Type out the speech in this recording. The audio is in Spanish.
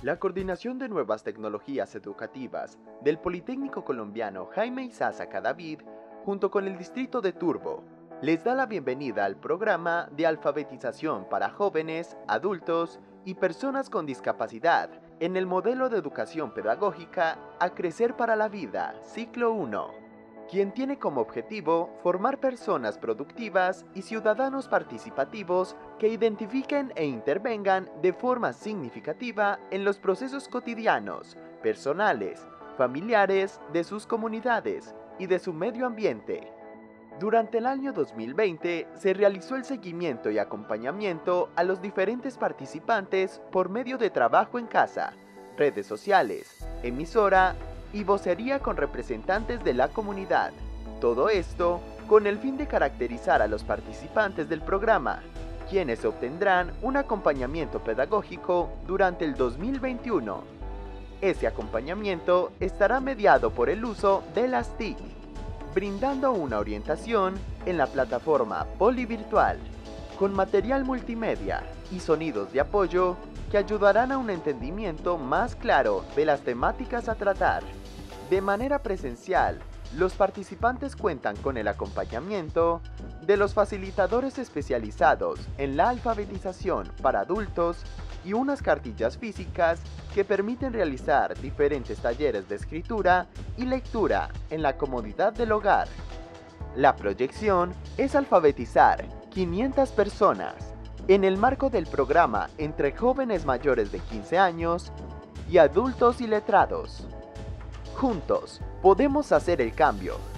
La Coordinación de Nuevas Tecnologías Educativas del Politécnico Colombiano Jaime Isaza Cadavid, junto con el Distrito de Turbo, les da la bienvenida al programa de alfabetización para jóvenes, adultos y personas con discapacidad en el modelo de educación pedagógica A Crecer para la Vida, Ciclo 1, quien tiene como objetivo formar personas productivas y ciudadanos participativos que identifiquen e intervengan de forma significativa en los procesos cotidianos, personales, familiares de sus comunidades y de su medio ambiente. Durante el año 2020 se realizó el seguimiento y acompañamiento a los diferentes participantes por medio de trabajo en casa, redes sociales, emisora y vocería con representantes de la comunidad. Todo esto con el fin de caracterizar a los participantes del programa, quienes obtendrán un acompañamiento pedagógico durante el 2021. Ese acompañamiento estará mediado por el uso de las TIC, brindando una orientación en la plataforma polivirtual, con material multimedia y sonidos de apoyo que ayudarán a un entendimiento más claro de las temáticas a tratar. De manera presencial, los participantes cuentan con el acompañamiento de los facilitadores especializados en la alfabetización para adultos y unas cartillas físicas que permiten realizar diferentes talleres de escritura y lectura en la comodidad del hogar. La proyección es alfabetizar 500 personas en el marco del programa entre jóvenes mayores de 15 años y adultos iletrados. Juntos podemos hacer el cambio.